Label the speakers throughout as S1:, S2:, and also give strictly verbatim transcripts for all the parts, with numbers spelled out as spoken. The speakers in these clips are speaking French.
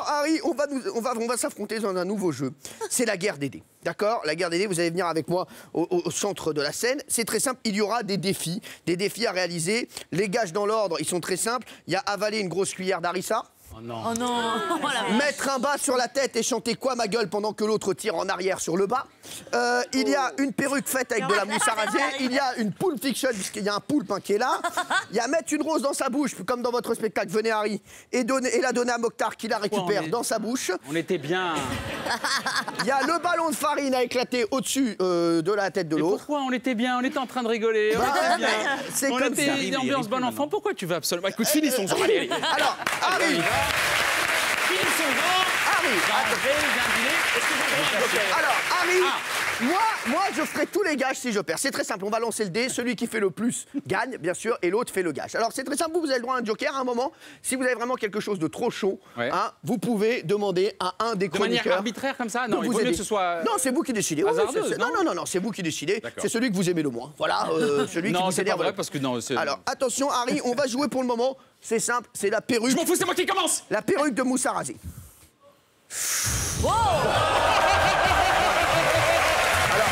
S1: Harry, on va, nous, on va, on va s'affronter dans un nouveau jeu. C'est la guerre des dés. D'accord? La guerre des dés, vous allez venir avec moi au, au, au centre de la scène. C'est très simple, il y aura des défis. Des défis à réaliser. Les gages dans l'ordre, ils sont très simples. Il y a avaler une grosse cuillère d'harissa.
S2: Oh non.
S3: Oh non.
S1: Mettre un bas sur la tête et chanter quoi ma gueule pendant que l'autre tire en arrière sur le bas. Euh, il y a une perruque faite avec de la mousse à raser. Il y a une Pulp Fiction, puisqu'il y a un poulpe hein, qui est là. Il y a mettre une rose dans sa bouche, comme dans votre spectacle, venez Harry, et, donner, et la donner à Mokhtar qui la récupère est... dans sa bouche.
S2: On était bien.
S1: Il y a le ballon de farine à éclater au-dessus euh, de la tête de l'autre.
S2: Pourquoi on était bien? On était en train de rigoler. On
S1: bah,
S2: était bien.
S1: C'est
S2: on
S1: comme
S2: était
S1: ça.
S2: ambiance bon enfant. Pourquoi tu veux absolument... Écoute, finissons-en. Allez, allez.
S1: Alors, Harry.
S2: Finissons-en.
S1: Harry. Alors, Harry, ah. moi, moi, je ferai tous les gages si je perds. C'est très simple, on va lancer le dé. Celui qui fait le plus gagne, bien sûr, et l'autre fait le gage. Alors, c'est très simple, vous, vous avez le droit à un joker à un moment. Si vous avez vraiment quelque chose de trop chaud, ouais. hein, vous pouvez demander à un des chroniqueurs...
S2: De manière arbitraire comme ça? Non, il vaut mieux que ce soit...
S1: Non, c'est vous qui décidez. Oui,
S2: hasardeuse,
S1: non, non, non, non, c'est vous qui décidez. C'est celui que vous aimez le moins. Voilà, euh, celui
S2: non,
S1: qui vous énerve.
S2: Non, c'est pas vrai, parce que non...
S1: Alors, attention, Harry, on va jouer pour le moment. C'est simple, c'est la perruque...
S2: Je m'en fous, c'est moi qui commence.
S1: La perruque de mousse à raser.
S3: Wow.
S1: Alors,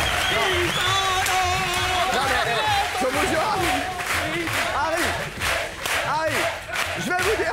S1: non, mais, je vous jure, Harry, Harry, je vais vous dire.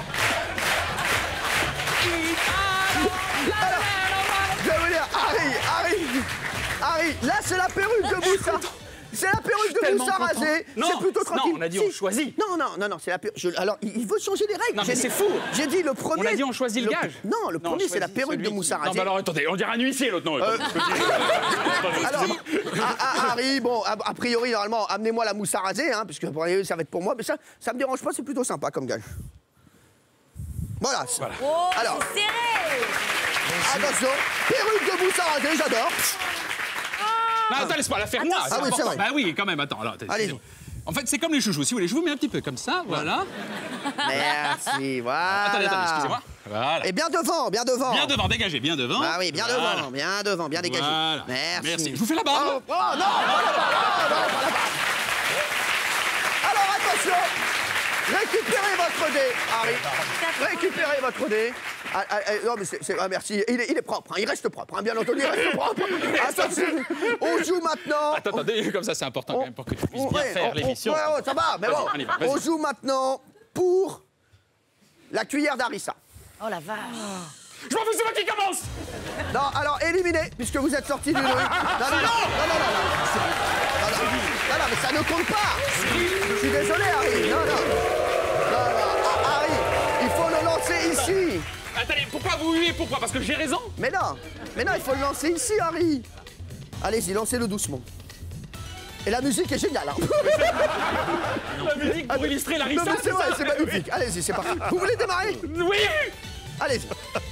S1: Alors, je vais vous dire, Harry, Harry, Harry, là c'est la perruque de mousse. C'est la perruque de mousse à raser. C'est plutôt tranquille.
S2: Non, on a dit si. On choisit.
S1: Non, non, non, non, c'est la perruque. Alors, il veut changer les règles.
S2: Non, mais c'est fou.
S1: J'ai dit le premier.
S2: On a dit on choisit le, le gage.
S1: Non, le premier, c'est la perruque de mousse à raser.
S2: Non, bah alors attendez, on dirait un huissier l'autre, non. Euh...
S1: Alors, à, à, Harry, bon, a, a priori, normalement, amenez-moi la mousse à raser, hein, puisque ça va être pour moi. Mais ça, ça me dérange pas, c'est plutôt sympa comme gage. Voilà.
S3: voilà. Oh, alors, c'est serré.
S1: Attention, perruque de mousse à raser, j'adore.
S2: Non, attends, laisse-moi la faire moi.
S1: Ah oui, c'est vrai.
S2: Bah oui, quand même, attends.
S1: Allez.
S2: En fait, c'est comme les chouchous. Si vous voulez, je vous mets un petit peu comme ça, voilà.
S1: Merci, voilà.
S2: Attendez, attendez, excusez-moi. Voilà.
S1: Et bien devant, bien devant.
S2: Bien devant, dégagez, bien devant.
S1: Ah oui, bien
S2: voilà.
S1: devant, bien devant, bien dégagé.
S2: Voilà.
S1: Merci.
S2: Merci. Je vous fais la barre.
S1: Oh, oh non, non, non, non, non, non, non. Alors, attention. Récupérez votre dé, Harry. Récupérez votre dé. Ah, ah, ah, non, mais c'est... Ah, merci. Il est, il est propre, hein. Il reste propre, hein. Bien entendu, il reste propre. Attention, on joue maintenant...
S2: Attends, attendez, comme ça, c'est important
S1: on,
S2: quand même pour que tu puisses
S1: on,
S2: bien
S1: ouais,
S2: faire l'émission.
S1: Ouais, ouais, ça va, mais bon. Va, on joue maintenant pour la cuillère d'harissa.
S3: Oh la vache.
S2: Je m'en fous, c'est moi qui commence.
S1: Non, alors, éliminé, puisque vous êtes sorti du... Non, non, non, non, non, non, non, non, non, non, mais ça ne compte pas. Je suis désolé, Harry. Non, non. Non, non. Harry, il faut le lancer ici.
S2: Attendez, pourquoi vous huez? Pourquoi? Parce que j'ai raison?
S1: Mais non, mais non, il faut le lancer ici, Harry. Allez-y, lancez-le doucement. Et la musique est géniale, hein.
S2: La musique pour illustrer la rissa.
S1: Non, mais c'est vrai, c'est magnifique. Allez-y, c'est parti. Vous voulez démarrer?
S2: Oui.
S1: Allez-y.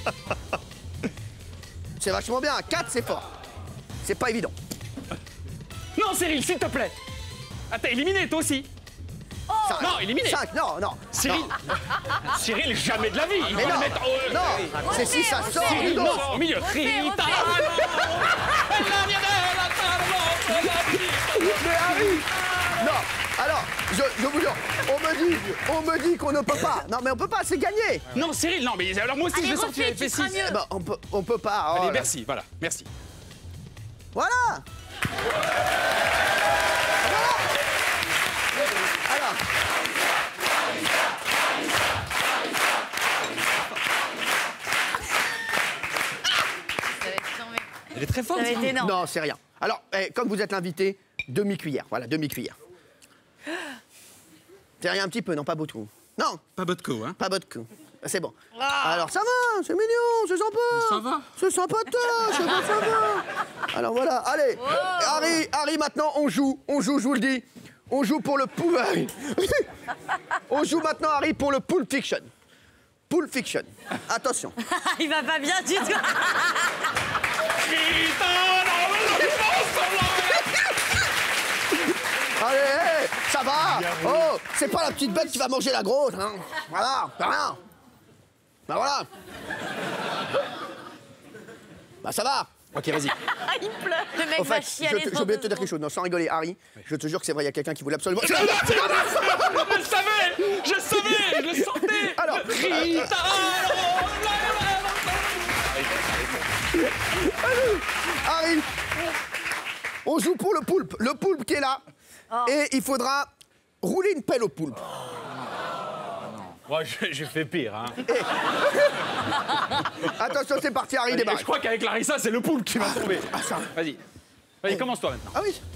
S1: C'est vachement bien. quatre, c'est fort. C'est pas évident.
S2: Non, Cyril, s'il te plaît. Ah, t'es éliminé, toi aussi.
S3: Oh.
S2: Non, éliminé.
S1: cinq, non, non.
S2: Cyril. Non. Cyril, jamais de la vie. Il
S1: mais
S2: va
S1: non,
S2: le mettre au...
S1: non, c'est si ça sort.
S2: Cyril, non, au milieu. Rita.
S1: Mais Harry. Non. Alors, je, je vous jure, on me dit, on me dit qu'on ne peut pas. Non, mais on peut pas, c'est gagné.
S2: Non, Cyril, non, mais alors moi aussi,
S3: allez,
S2: je vais sortir avec F six.
S1: Eh ben, on peut, on peut pas. Oh,
S2: allez,
S1: là.
S2: merci, voilà, merci.
S1: Voilà. Alors.
S2: Elle est très forte.
S3: Ça va être énorme.
S1: Non, c'est rien. Alors, eh, comme vous êtes l'invité, demi-cuillère. Voilà, demi-cuillère. C'est rien un petit peu, non, pas beaucoup. Non.
S2: Pas vodka, hein.
S1: Pas vodka. C'est bon. Ah. Alors, ça va, c'est mignon, c'est sympa.
S2: Ça va.
S1: C'est sympatoche, ça va, ça va. Alors, voilà, allez. Oh. Harry, Harry, maintenant, on joue. On joue, je vous le dis. On joue pour le pool... On joue maintenant, Harry, pour le Pulp Fiction. Pulp Fiction. Attention.
S3: Il va pas bien du tout.
S1: Allez, hey, ça va. Oh, c'est pas la petite bête qui va manger la grosse, hein. Voilà, c'est rien. Ben voilà. Bah ça va.
S2: Ok, vas-y.
S3: Il pleure. Le mec
S1: Au
S3: va
S1: fait,
S3: chialer.
S1: j'ai oublié de te dire quelque chose. Non, sans rigoler, Harry, oui. Je te jure que c'est vrai, il y a quelqu'un qui voulait absolument...
S2: Je le savais. Je savais. Je le sentais.
S1: Alors... Harry, on joue pour le poulpe. Le poulpe qui est là.
S3: Oh.
S1: Et il faudra rouler une pelle au poulpe.
S2: Moi, j'ai fait pire, hein.
S1: Attention, c'est parti, Harry,
S2: Et
S1: démarre.
S2: je crois qu'avec Larissa, c'est le poulpe qui va tomber.
S1: Ah, ça.
S2: Vas-y. Vas-y, commence-toi maintenant.
S1: Ah oui.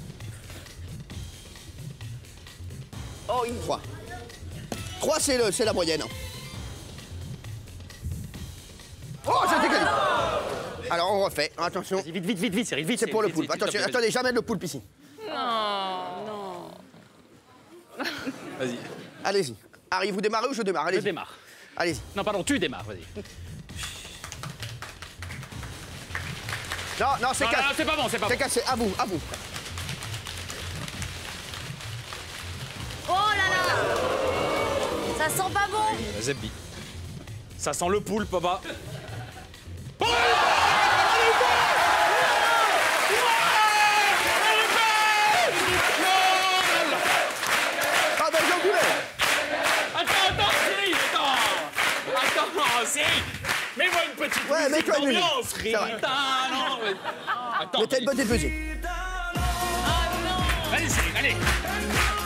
S1: Oh, une trois. trois, c'est le, c'est la moyenne. Oh, j'ai été gagné. Alors, on refait. Attention.
S2: Vas-y, vite, vite, vite, vite, Cyril, vite.
S1: C'est pour le
S2: vite,
S1: poulpe.
S2: vite, s'il te
S1: Attention,
S2: plaît,
S1: attendez, jamais le poulpe ici.
S2: Vas-y,
S1: Allez-y. Harry, vous démarrez ou je démarre?
S2: je
S1: Allez-y.
S2: démarre.
S1: Allez-y.
S2: Non, pardon, tu démarres, vas-y.
S1: Non, non, c'est
S2: Non,
S1: cassé.
S2: non, c'est pas bon, c'est pas
S1: C'est
S2: bon.
S1: cassé. À vous, à vous.
S3: Oh là là. Ça sent pas bon.
S2: Zebbi. Ça sent le poulpe, papa.
S1: Ah ben, j'en voulais.
S2: Attends, attends, Cyril, attends. Attends, Cyril. Mets-moi une petite
S1: Ouais,
S2: musique
S1: mets-toi une musique.
S2: d'ambiance, Cyril.
S1: Ça va.
S2: Attends, non, mais- Attends.
S1: Mettez une bonne musique.
S2: Allez, Cyril, allez.